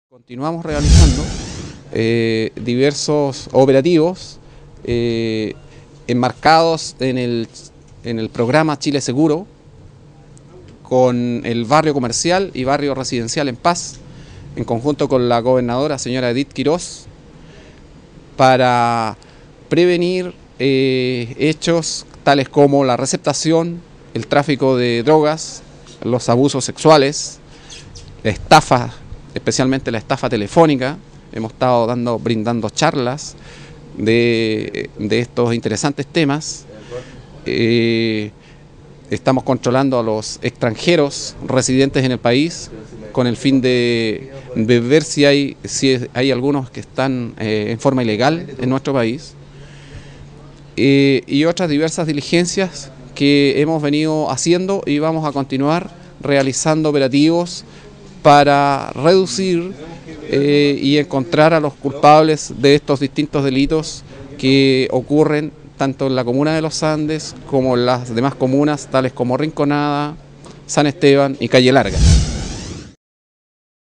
Continuamos realizando diversos operativos enmarcados en el programa Chile Seguro, con el barrio comercial y barrio residencial en Paz, en conjunto con la gobernadora señora Edith Quirós, para prevenir hechos tales como la receptación, el tráfico de drogas, los abusos sexuales, la estafa, especialmente la estafa telefónica. Hemos estado brindando charlas de estos interesantes temas. Estamos controlando a los extranjeros residentes en el país con el fin de ver si hay algunos que están en forma ilegal en nuestro país, y otras diversas diligencias que hemos venido haciendo y vamos a continuar realizando operativos para reducir y encontrar a los culpables de estos distintos delitos que ocurren tanto en la comuna de Los Andes como en las demás comunas tales como Rinconada, San Esteban y Calle Larga.